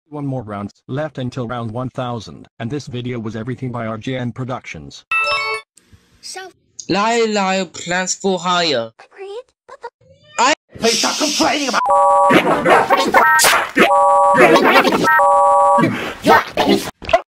One more rounds left until round 1000, and this video was everything by RGN Productions. So, Lyle plans for hire. Please stop complaining about